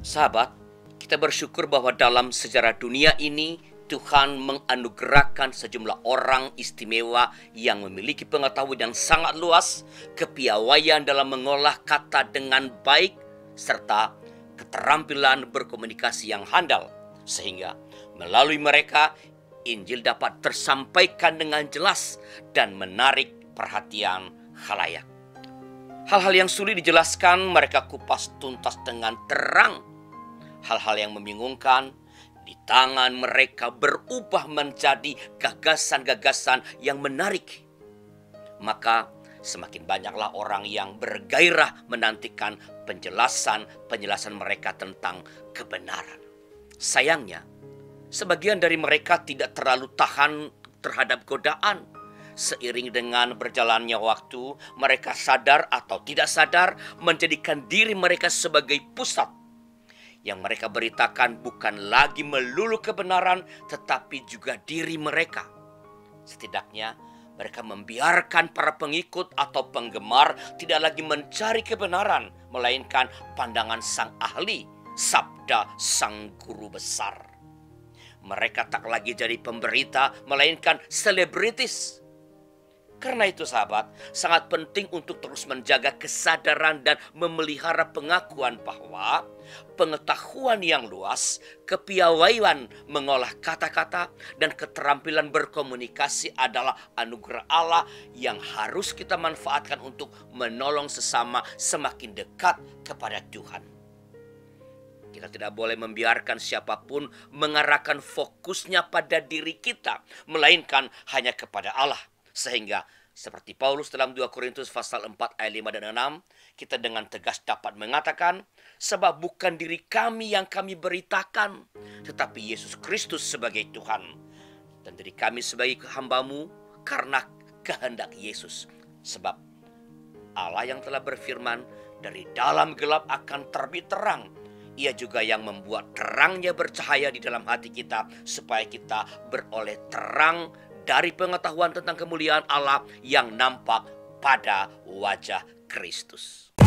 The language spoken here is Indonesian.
Sahabat, kita bersyukur bahwa dalam sejarah dunia ini Tuhan menganugerahkan sejumlah orang istimewa yang memiliki pengetahuan yang sangat luas, kepiawaian dalam mengolah kata dengan baik, serta keterampilan berkomunikasi yang handal. Sehingga melalui mereka, Injil dapat tersampaikan dengan jelas dan menarik perhatian khalayak. Hal-hal yang sulit dijelaskan mereka kupas tuntas dengan terang. Hal-hal yang membingungkan di tangan mereka berubah menjadi gagasan-gagasan yang menarik. Maka semakin banyaklah orang yang bergairah menantikan penjelasan mereka tentang kebenaran. Sayangnya, sebagian dari mereka tidak terlalu tahan terhadap godaan. Seiring dengan berjalannya waktu, mereka sadar atau tidak sadar menjadikan diri mereka sebagai pusat. Yang mereka beritakan bukan lagi melulu kebenaran, tetapi juga diri mereka. Setidaknya mereka membiarkan para pengikut atau penggemar tidak lagi mencari kebenaran, melainkan pandangan sang ahli, sabda sang guru besar. Mereka tak lagi jadi pemberita, melainkan selebritis. Karena itu sahabat, sangat penting untuk terus menjaga kesadaran dan memelihara pengakuan bahwa pengetahuan yang luas, kepiawaian mengolah kata-kata, dan keterampilan berkomunikasi adalah anugerah Allah yang harus kita manfaatkan untuk menolong sesama semakin dekat kepada Tuhan. Kita tidak boleh membiarkan siapapun mengarahkan fokusnya pada diri kita, melainkan hanya kepada Allah. Sehingga seperti Paulus dalam 2 Korintus pasal 4 ayat 5 dan 6, kita dengan tegas dapat mengatakan, sebab bukan diri kami yang kami beritakan, tetapi Yesus Kristus sebagai Tuhan. Dan diri kami sebagai hamba-Mu karena kehendak Yesus. Sebab Allah yang telah berfirman, dari dalam gelap akan terbit terang. Ia juga yang membuat terangnya bercahaya di dalam hati kita, supaya kita beroleh terang dari pengetahuan tentang kemuliaan Allah yang nampak pada wajah Kristus.